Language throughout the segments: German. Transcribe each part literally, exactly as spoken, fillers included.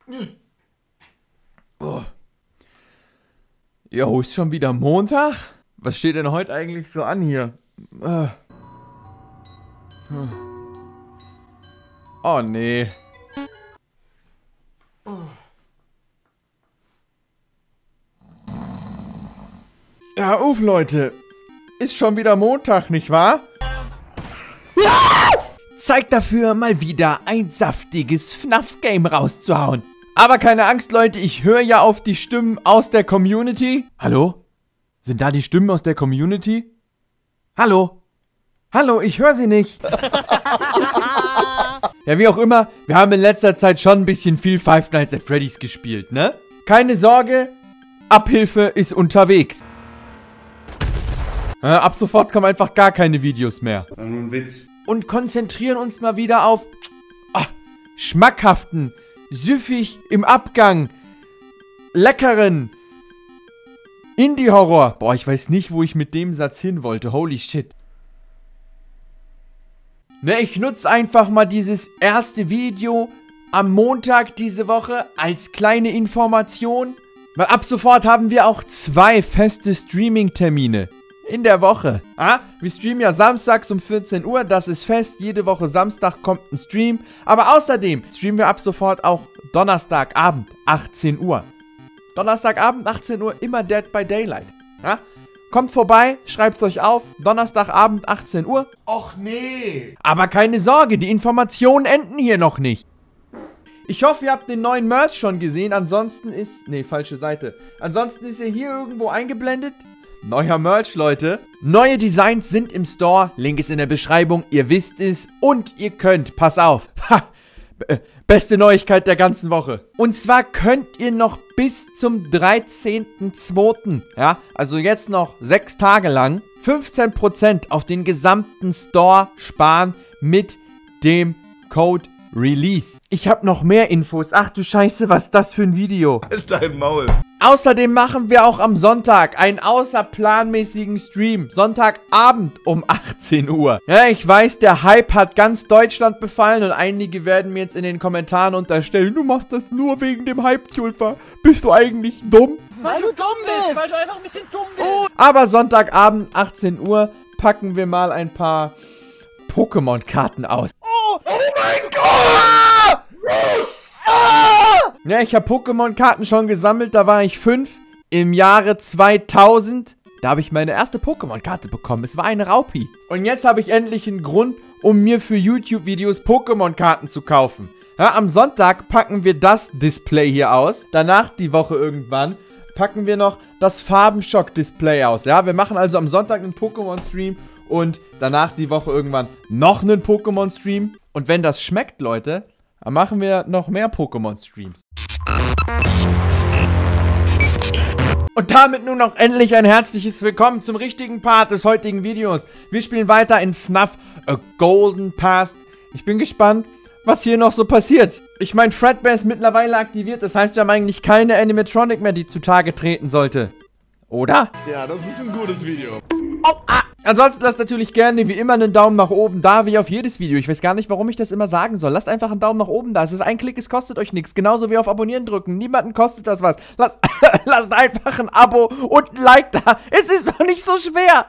Oh. Jo, ist schon wieder Montag? Was steht denn heute eigentlich so an hier? Oh nee. Ja, uff, Leute. Ist schon wieder Montag, nicht wahr? Ja! Zeit dafür, mal wieder ein saftiges F NAF-Game rauszuhauen. Aber keine Angst, Leute, ich höre ja auf die Stimmen aus der Community. Hallo? Sind da die Stimmen aus der Community? Hallo? Hallo, ich höre sie nicht. Ja, wie auch immer, wir haben in letzter Zeit schon ein bisschen viel Five Nights at Freddy's gespielt, ne? Keine Sorge, Abhilfe ist unterwegs. Äh, ab sofort kommen einfach gar keine Videos mehr. War nur ein Witz. Und konzentrieren uns mal wieder auf oh, schmackhaften, süffig im Abgang, leckeren Indie-Horror. Boah, ich weiß nicht, wo ich mit dem Satz hin wollte. Holy shit. Ne, ich nutze einfach mal dieses erste Video am Montag diese Woche als kleine Information. Weil ab sofort haben wir auch zwei feste Streaming-Termine in der Woche. Ah, wir streamen ja samstags um vierzehn Uhr, das ist fest. Jede Woche Samstag kommt ein Stream. Aber außerdem streamen wir ab sofort auch Donnerstagabend, achtzehn Uhr. Donnerstagabend, achtzehn Uhr, immer Dead by Daylight. Ja? Kommt vorbei, schreibt's euch auf. Donnerstagabend, achtzehn Uhr. Och nee. Aber keine Sorge, die Informationen enden hier noch nicht. Ich hoffe, ihr habt den neuen Merch schon gesehen. Ansonsten ist... Nee, falsche Seite. Ansonsten ist er hier irgendwo eingeblendet. Neuer Merch, Leute. Neue Designs sind im Store. Link ist in der Beschreibung. Ihr wisst es. Und ihr könnt, pass auf. Ha! Beste Neuigkeit der ganzen Woche. Und zwar könnt ihr noch bis zum dreizehnten zweiten Ja, also jetzt noch sechs Tage lang, fünfzehn Prozent auf den gesamten Store sparen mit dem Code Release. Ich habe noch mehr Infos. Ach du Scheiße, was ist das für ein Video? Dein Maul. Außerdem machen wir auch am Sonntag einen außerplanmäßigen Stream. Sonntagabend um achtzehn Uhr. Ja, ich weiß, der Hype hat ganz Deutschland befallen und einige werden mir jetzt in den Kommentaren unterstellen, du machst das nur wegen dem Hype, Tulpa. Bist du eigentlich dumm? Weil du dumm bist! Weil du einfach ein bisschen dumm bist! Oh. Aber Sonntagabend achtzehn Uhr packen wir mal ein paar Pokémon-Karten aus. Oh, oh mein Gott! Ah! Ja, ich habe Pokémon-Karten schon gesammelt, da war ich fünf. Im Jahre zweitausend, da habe ich meine erste Pokémon-Karte bekommen. Es war ein Raupi. Und jetzt habe ich endlich einen Grund, um mir für YouTube-Videos Pokémon-Karten zu kaufen. Ja, am Sonntag packen wir das Display hier aus. Danach, die Woche irgendwann, packen wir noch das Farbenschock-Display aus. Ja, wir machen also am Sonntag einen Pokémon-Stream und danach die Woche irgendwann noch einen Pokémon-Stream. Und wenn das schmeckt, Leute, dann machen wir noch mehr Pokémon-Streams. Und damit nun noch endlich ein herzliches Willkommen zum richtigen Part des heutigen Videos. Wir spielen weiter in F NAF A Golden Past. Ich bin gespannt, was hier noch so passiert. Ich meine, Fredbear ist mittlerweile aktiviert. Das heißt, wir haben eigentlich keine Animatronic mehr, die zutage treten sollte. Oder? Ja, das ist ein gutes Video. Oh, ah. Ansonsten lasst natürlich gerne wie immer einen Daumen nach oben da, wie auf jedes Video. Ich weiß gar nicht, warum ich das immer sagen soll. Lasst einfach einen Daumen nach oben da. Es ist ein Klick, es kostet euch nichts. Genauso wie auf Abonnieren drücken. Niemanden kostet das was. Lasst, lasst einfach ein Abo und ein Like da. Es ist doch nicht so schwer.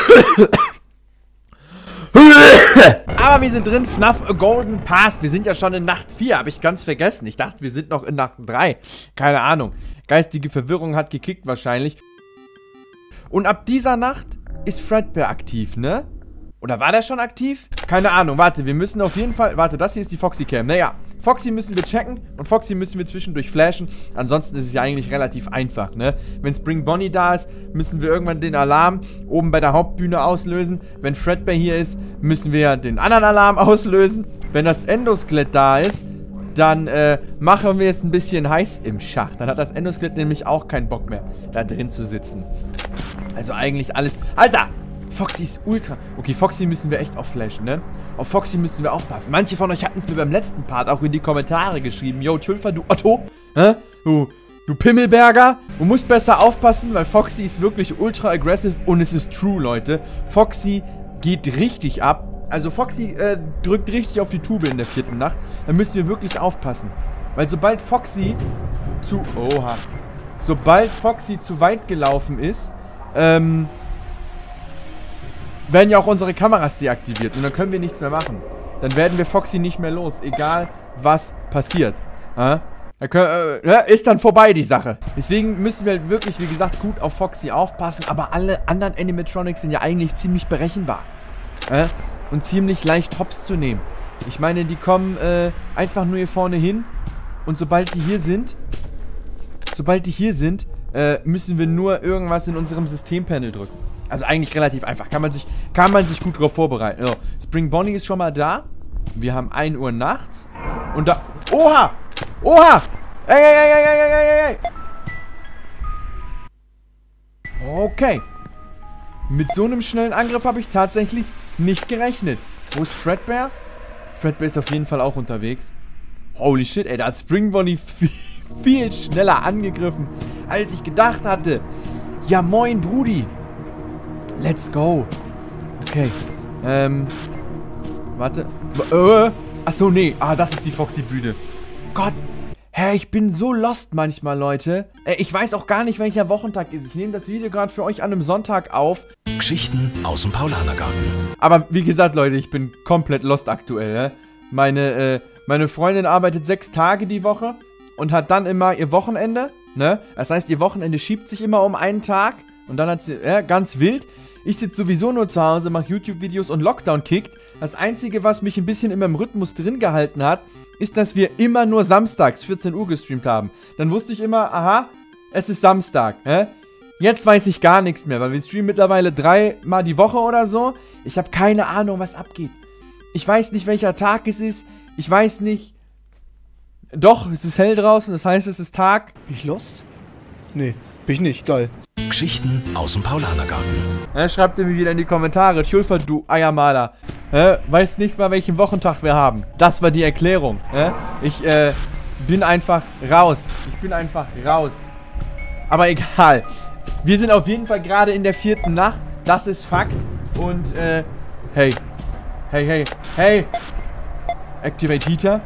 Aber wir sind drin, F NAF A Golden Past. Wir sind ja schon in Nacht vier, habe ich ganz vergessen. Ich dachte, wir sind noch in Nacht drei. Keine Ahnung. Geistige Verwirrung hat gekickt wahrscheinlich. Und ab dieser Nacht ist Fredbear aktiv, ne? Oder war der schon aktiv? Keine Ahnung, warte, wir müssen auf jeden Fall... Warte, das hier ist die Foxy Cam. Naja, Foxy müssen wir checken und Foxy müssen wir zwischendurch flashen. Ansonsten ist es ja eigentlich relativ einfach, ne? Wenn Spring Bonnie da ist, müssen wir irgendwann den Alarm oben bei der Hauptbühne auslösen. Wenn Fredbear hier ist, müssen wir den anderen Alarm auslösen. Wenn das Endoskelett da ist, dann äh, machen wir es ein bisschen heiß im Schacht. Dann hat das Endoskelett nämlich auch keinen Bock mehr, da drin zu sitzen. Also eigentlich alles... Alter! Foxy ist ultra... Okay, Foxy müssen wir echt aufflashen, ne? Auf Foxy müssen wir aufpassen. Manche von euch hatten es mir beim letzten Part auch in die Kommentare geschrieben. Yo, Tulpa, du Otto, hä? Du, du Pimmelberger, du musst besser aufpassen, weil Foxy ist wirklich ultra aggressive und es ist true, Leute. Foxy geht richtig ab. Also Foxy äh, drückt richtig auf die Tube in der vierten Nacht. Da müssen wir wirklich aufpassen. Weil sobald Foxy zu... Oha. Sobald Foxy zu weit gelaufen ist, ähm... werden ja auch unsere Kameras deaktiviert. Und dann können wir nichts mehr machen. Dann werden wir Foxy nicht mehr los. Egal, was passiert. Ja? Da können, äh, ist dann vorbei, die Sache. Deswegen müssen wir wirklich, wie gesagt, gut auf Foxy aufpassen. Aber alle anderen Animatronics sind ja eigentlich ziemlich berechenbar. Ja? Und ziemlich leicht hops zu nehmen. Ich meine, die kommen äh, einfach nur hier vorne hin. Und sobald die hier sind, sobald die hier sind, äh, müssen wir nur irgendwas in unserem Systempanel drücken. Also eigentlich relativ einfach. Kann man sich, kann man sich gut darauf vorbereiten. So, Spring Bonnie ist schon mal da. Wir haben ein Uhr nachts. Und da... Oha! Oha! Ey, ey, ey, ey, ey, ey, ey, ey. Okay. Mit so einem schnellen Angriff habe ich tatsächlich nicht gerechnet. Wo ist Fredbear? Fredbear ist auf jeden Fall auch unterwegs. Holy shit, ey, da hat Spring Bonnie viel, viel schneller angegriffen, als ich gedacht hatte. Ja, moin, Brudi. Let's go. Okay. Ähm. Warte. Äh. Achso, nee. Ah, das ist die Foxy-Bühne. Gott. Hä, ich bin so lost manchmal, Leute. Äh, ich weiß auch gar nicht, welcher Wochentag ist. Ich nehme das Video gerade für euch an einem Sonntag auf. Geschichten aus dem Paulanergarten. Aber wie gesagt, Leute, ich bin komplett lost aktuell. Ne? Meine, äh, meine Freundin arbeitet sechs Tage die Woche und hat dann immer ihr Wochenende. Ne? Das heißt, ihr Wochenende schiebt sich immer um einen Tag. Und dann hat sie, ja, ganz wild. Ich sitze sowieso nur zu Hause, mache YouTube-Videos und Lockdown kickt. Das Einzige, was mich ein bisschen immer im Rhythmus drin gehalten hat, ist, dass wir immer nur samstags vierzehn Uhr gestreamt haben. Dann wusste ich immer, aha, es ist Samstag. Hä? Jetzt weiß ich gar nichts mehr, weil wir streamen mittlerweile dreimal die Woche oder so. Ich habe keine Ahnung, was abgeht. Ich weiß nicht, welcher Tag es ist. Ich weiß nicht... Doch, es ist hell draußen, das heißt, es ist Tag. Bin ich lost? Nee, bin ich nicht. Geil. Geschichten aus dem Paulanergarten. Ja, schreibt ihr mir wieder in die Kommentare. Tjulfer, du Eiermaler. Ja, weiß nicht mal, welchen Wochentag wir haben. Das war die Erklärung. Ja? Ich äh, bin einfach raus. Ich bin einfach raus. Aber egal. Wir sind auf jeden Fall gerade in der vierten Nacht. Das ist Fakt. Und, äh, hey. Hey, hey, hey. Activate Heater.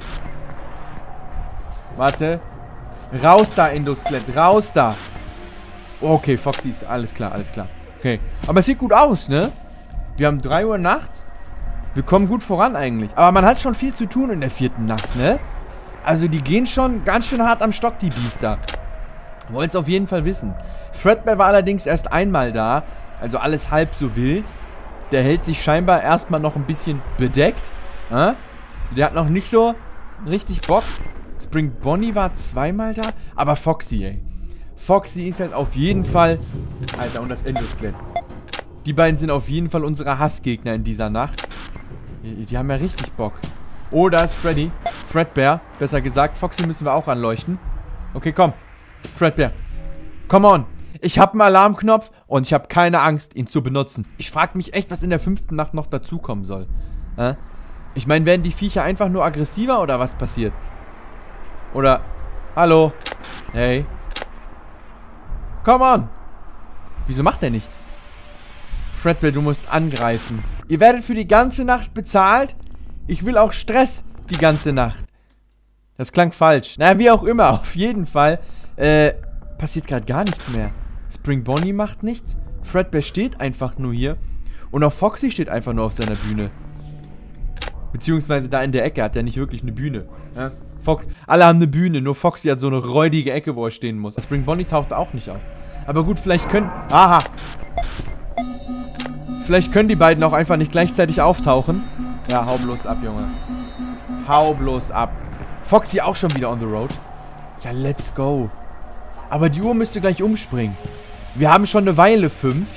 Warte. Raus da, Endoskelett. Raus da. Okay, Foxy ist... Alles klar, alles klar. Okay. Aber es sieht gut aus, ne? Wir haben drei Uhr nachts. Wir kommen gut voran eigentlich. Aber man hat schon viel zu tun in der vierten Nacht, ne? Also die gehen schon ganz schön hart am Stock, die Biester. Wollt es auf jeden Fall wissen. Fredbear war allerdings erst einmal da. Also alles halb so wild. Der hält sich scheinbar erstmal noch ein bisschen bedeckt. Äh? Der hat noch nicht so richtig Bock. Spring Bonnie war zweimal da. Aber Foxy, ey. Foxy ist halt auf jeden Fall... Alter, und das Endoskelett. Die beiden sind auf jeden Fall unsere Hassgegner in dieser Nacht. Die, die haben ja richtig Bock. Oh, da ist Freddy. Fredbear, besser gesagt. Foxy müssen wir auch anleuchten. Okay, komm. Fredbear. Come on. Ich habe einen Alarmknopf und ich habe keine Angst, ihn zu benutzen. Ich frage mich echt, was in der fünften Nacht noch dazukommen soll. Äh? Ich meine, werden die Viecher einfach nur aggressiver oder was passiert? Oder... Hallo? Hey? Come on! Wieso macht er nichts? Fredbear, du musst angreifen. Ihr werdet für die ganze Nacht bezahlt. Ich will auch Stress die ganze Nacht. Das klang falsch. Naja, wie auch immer. Auf jeden Fall äh, passiert gerade gar nichts mehr. Spring Bonnie macht nichts. Fredbear steht einfach nur hier. Und auch Foxy steht einfach nur auf seiner Bühne. Beziehungsweise da in der Ecke hat er nicht wirklich eine Bühne. Ja? Fox, alle haben eine Bühne, nur Foxy hat so eine räudige Ecke, wo er stehen muss. Spring Bonnie taucht auch nicht auf. Aber gut, vielleicht können... Aha! Vielleicht können die beiden auch einfach nicht gleichzeitig auftauchen. Ja, hau bloß ab, Junge. Hau bloß ab. Foxy auch schon wieder on the road. Ja, let's go. Aber die Uhr müsste gleich umspringen. Wir haben schon eine Weile fünf.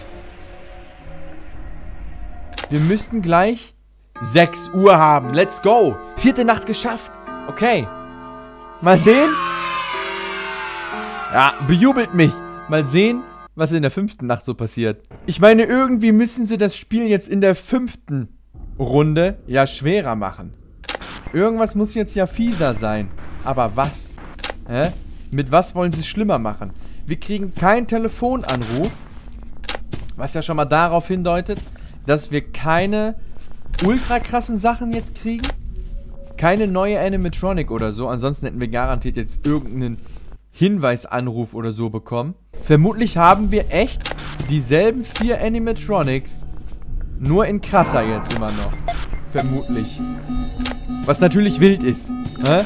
Wir müssten gleich sechs Uhr haben. Let's go. Vierte Nacht geschafft. Okay. Mal sehen. Ja, bejubelt mich. Mal sehen, was in der fünften Nacht so passiert. Ich meine, irgendwie müssen sie das Spiel jetzt in der fünften Runde ja schwerer machen. Irgendwas muss jetzt ja fieser sein. Aber was? Hä? Mit was wollen sie es schlimmer machen? Wir kriegen keinen Telefonanruf. Was ja schon mal darauf hindeutet, dass wir keine ultra krassen Sachen jetzt kriegen. keine neue Animatronic oder so. Ansonsten hätten wir garantiert jetzt irgendeinen Hinweisanruf oder so bekommen. Vermutlich haben wir echt dieselben vier Animatronics, nur in krasser jetzt immer noch. Vermutlich. Was natürlich wild ist. Hä?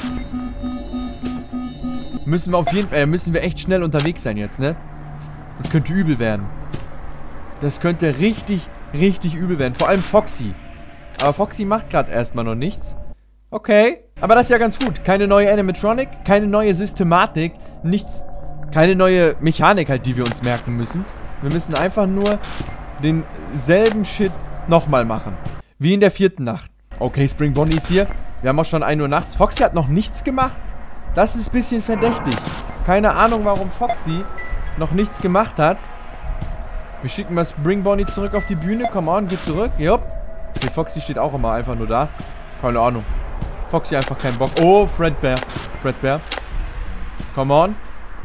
Müssen wir auf jeden Fall, äh, müssen wir echt schnell unterwegs sein jetzt, ne? Das könnte übel werden. Das könnte richtig, richtig übel werden. Vor allem Foxy. Aber Foxy macht gerade erstmal noch nichts. Okay. Aber das ist ja ganz gut. Keine neue Animatronic, keine neue Systematik, nichts, keine neue Mechanik halt, die wir uns merken müssen. Wir müssen einfach nur denselben Shit nochmal machen. Wie in der vierten Nacht. Okay, Spring Bonnie ist hier. Wir haben auch schon ein Uhr nachts. Foxy hat noch nichts gemacht. Das ist ein bisschen verdächtig. Keine Ahnung, warum Foxy noch nichts gemacht hat. Wir schicken mal Spring Bonnie zurück auf die Bühne. Come on, geht zurück. Jupp. Okay, Foxy steht auch immer einfach nur da. Keine Ahnung. Foxy einfach keinen Bock. Oh, Fredbear. Fredbear. Come on.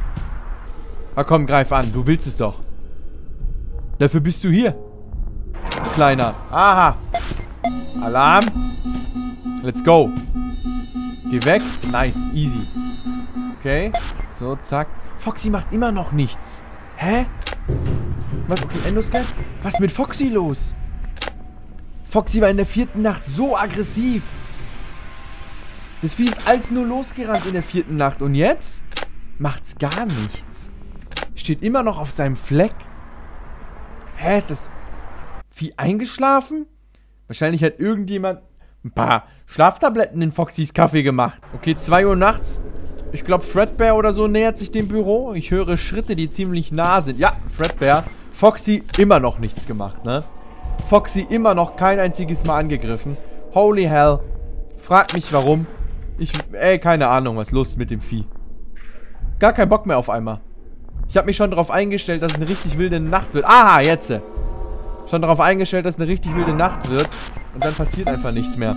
Na komm, greif an. Du willst es doch. Dafür bist du hier. Kleiner. Aha. Alarm. Let's go. Geh weg. Nice. Easy. Okay. So, zack. Foxy macht immer noch nichts. Hä? Was? Okay, Endoscan? Was ist mit Foxy los? Foxy war in der vierten Nacht so aggressiv. Das Vieh ist als nur losgerannt in der vierten Nacht. Und jetzt macht's gar nichts. Steht immer noch auf seinem Fleck. Hä, ist das Vieh eingeschlafen? Wahrscheinlich hat irgendjemand ein paar Schlaftabletten in Foxys Kaffee gemacht. Okay, zwei Uhr nachts. Ich glaube, Fredbear oder so nähert sich dem Büro. Ich höre Schritte, die ziemlich nah sind. Ja, Fredbear. Foxy immer noch nichts gemacht, ne? Foxy immer noch kein einziges Mal angegriffen. Holy hell. Frag mich warum. Ich, ey, keine Ahnung, was los ist mit dem Vieh. Gar kein Bock mehr auf einmal. Ich habe mich schon darauf eingestellt, dass es eine richtig wilde Nacht wird. Aha, jetzt. Schon darauf eingestellt, dass es eine richtig wilde Nacht wird. Und dann passiert einfach nichts mehr.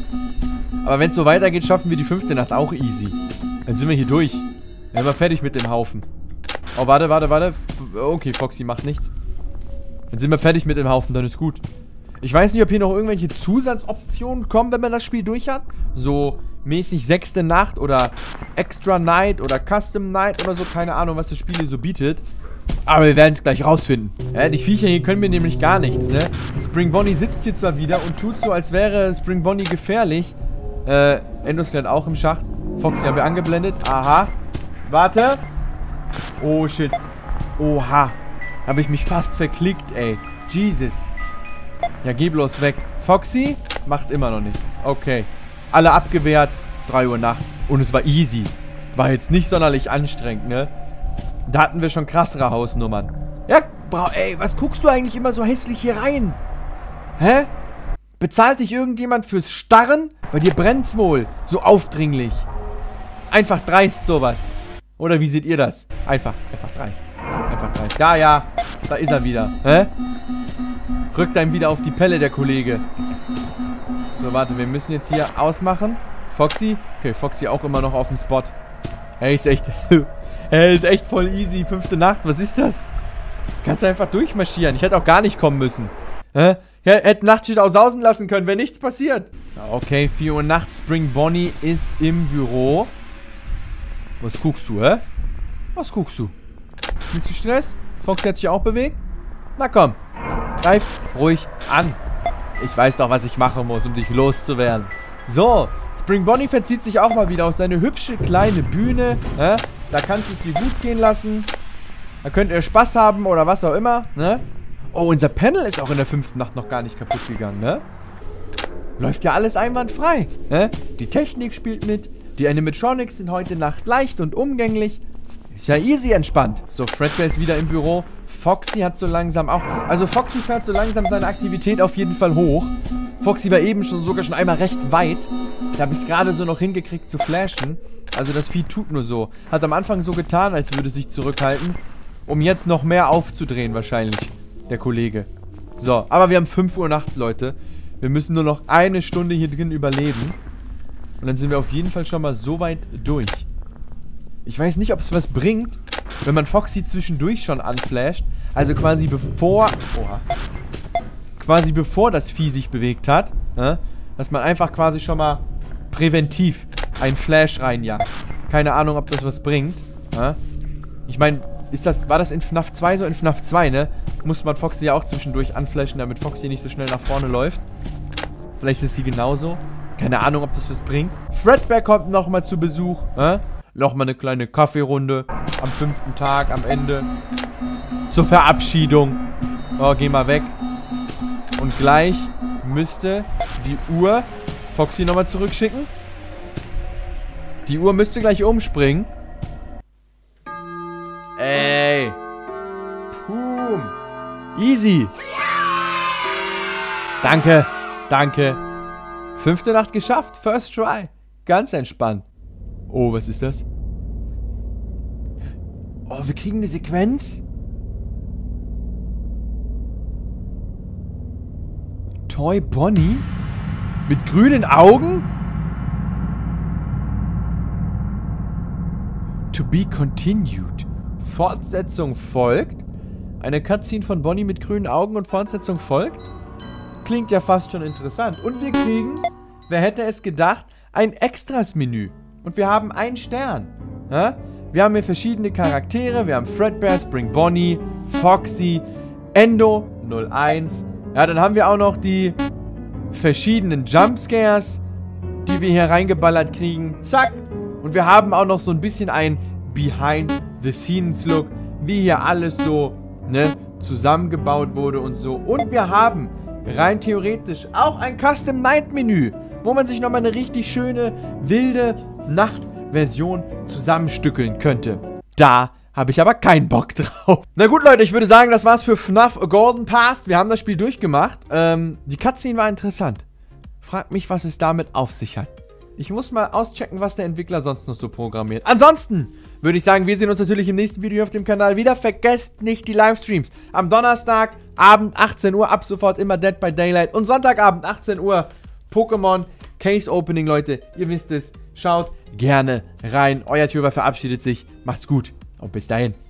Aber wenn es so weitergeht, schaffen wir die fünfte Nacht auch easy. Dann sind wir hier durch. Dann sind wir fertig mit dem Haufen. Oh, warte, warte, warte. Okay, Foxy macht nichts. Dann sind wir fertig mit dem Haufen, dann ist gut. Ich weiß nicht, ob hier noch irgendwelche Zusatzoptionen kommen, wenn man das Spiel durch hat. So mäßig sechste Nacht oder Extra Night oder Custom Night oder so. Keine Ahnung, was das Spiel hier so bietet. Aber wir werden es gleich rausfinden. Ja, die Viecher hier können mir nämlich gar nichts, ne? Spring Bonnie sitzt hier zwar wieder und tut so, als wäre Spring Bonnie gefährlich. Äh, Endoscan auch im Schacht. Foxy haben wir angeblendet. Aha. Warte. Oh, shit. Oha. Habe ich mich fast verklickt, ey. Jesus. Ja, geh bloß weg. Foxy macht immer noch nichts. Okay. Alle abgewehrt. drei Uhr nachts. Und es war easy. War jetzt nicht sonderlich anstrengend, ne? Da hatten wir schon krassere Hausnummern. Ja, bra ey, was guckst du eigentlich immer so hässlich hier rein? Hä? Bezahlt dich irgendjemand fürs Starren? Bei dir brennt's wohl. So aufdringlich. Einfach dreist sowas. Oder wie seht ihr das? Einfach, einfach dreist. Einfach dreist. Ja, ja. Da ist er wieder. Hä? Rückt einem wieder auf die Pelle, der Kollege. So, warte, wir müssen jetzt hier ausmachen. Foxy? Okay, Foxy auch immer noch auf dem Spot. Hey, ist echt... hey, ist echt voll easy. Fünfte Nacht, was ist das? Kannst du einfach durchmarschieren. Ich hätte auch gar nicht kommen müssen. Hä? Ja, hätte Nachtschicht auch sausen lassen können, wenn nichts passiert. Okay, vier Uhr nachts. Spring Bonnie ist im Büro. Was guckst du, hä? Was guckst du? Willst du Stress? Foxy hat sich auch bewegt? Na komm. Greif ruhig an. Ich weiß doch, was ich machen muss, um dich loszuwerden. So. Spring Bonnie verzieht sich auch mal wieder auf seine hübsche kleine Bühne. Ne? Da kannst du es dir gut gehen lassen. Da könnt ihr Spaß haben oder was auch immer. Ne? Oh, unser Panel ist auch in der fünften Nacht noch gar nicht kaputt gegangen. Ne? Läuft ja alles einwandfrei. Ne? Die Technik spielt mit. Die Animatronics sind heute Nacht leicht und umgänglich. Ist ja easy entspannt. So, Fredbear ist wieder im Büro. Foxy hat so langsam auch... Also Foxy fährt so langsam seine Aktivität auf jeden Fall hoch. Foxy war eben schon sogar schon einmal recht weit. Da habe ich es gerade so noch hingekriegt zu flashen. Also das Vieh tut nur so. Hat am Anfang so getan, als würde es sich zurückhalten. Um jetzt noch mehr aufzudrehen wahrscheinlich. Der Kollege. So, aber wir haben fünf Uhr nachts, Leute. Wir müssen nur noch eine Stunde hier drin überleben. Und dann sind wir auf jeden Fall schon mal so weit durch. Ich weiß nicht, ob es was bringt, wenn man Foxy zwischendurch schon anflasht. Also quasi bevor... Oha. Quasi bevor das Vieh sich bewegt hat. Ne? Dass man einfach quasi schon mal präventiv einen Flash reinjagt. Keine Ahnung, ob das was bringt. Ja? Ich meine, ist das, war das in FNAF zwei so? In FNAF zwei, ne? Muss man Foxy ja auch zwischendurch anflashen, damit Foxy nicht so schnell nach vorne läuft. Vielleicht ist sie genauso. Keine Ahnung, ob das was bringt. Fredbear kommt nochmal zu Besuch. Ja? Nochmal eine kleine Kaffeerunde. Am fünften Tag, am Ende. Zur Verabschiedung. Oh, geh mal weg. Und gleich müsste die Uhr Foxy nochmal zurückschicken. Die Uhr müsste gleich umspringen. Ey. Boom. Easy. Danke. Danke. Fünfte Nacht geschafft. First try. Ganz entspannt. Oh, was ist das? Oh, wir kriegen eine Sequenz. Toy Bonnie? Mit grünen Augen? To be continued. Fortsetzung folgt. Eine Cutscene von Bonnie mit grünen Augen und Fortsetzung folgt. Klingt ja fast schon interessant. Und wir kriegen, wer hätte es gedacht, ein Extras-Menü. Und wir haben einen Stern. Ja? Wir haben hier verschiedene Charaktere. Wir haben Fredbear, Spring Bonnie, Foxy, Endo null eins. Ja, dann haben wir auch noch die verschiedenen Jumpscares, die wir hier reingeballert kriegen. Zack. Und wir haben auch noch so ein bisschen ein Behind-the-Scenes-Look, wie hier alles so, ne, zusammengebaut wurde und so. Und wir haben rein theoretisch auch ein Custom-Night-Menü, wo man sich nochmal eine richtig schöne, wilde Nachtversion zusammenstückeln könnte. Da habe ich aber keinen Bock drauf. Na gut, Leute, ich würde sagen, das war's für FNAF A Golden Past. Wir haben das Spiel durchgemacht. Ähm, die Cutscene war interessant. Fragt mich, was es damit auf sich hat. Ich muss mal auschecken, was der Entwickler sonst noch so programmiert. Ansonsten würde ich sagen, wir sehen uns natürlich im nächsten Video auf dem Kanal wieder. Vergesst nicht die Livestreams. Am Donnerstag, Abend, achtzehn Uhr, ab sofort immer Dead by Daylight. Und Sonntagabend, achtzehn Uhr, Pokémon Case Opening, Leute. Ihr wisst es. Schaut gerne rein. Euer Tüver verabschiedet sich. Macht's gut und bis dahin.